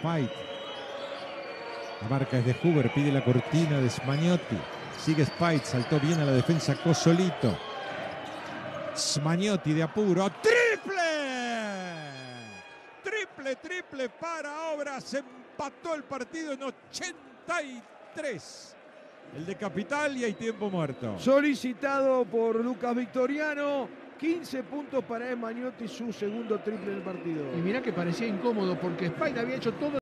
Spite. La marca es de Huber, pide la cortina de Smagnotti. Sigue Spite, saltó bien a la defensa Cosolito. Smagnotti de apuro. ¡Triple! Triple para Obras. Empató el partido en 83. El de Capital y hay tiempo muerto. Solicitado por Lucas Victoriano. 15 puntos para Smagnotti, su segundo triple del partido. Y mirá que parecía incómodo porque Spite había hecho todo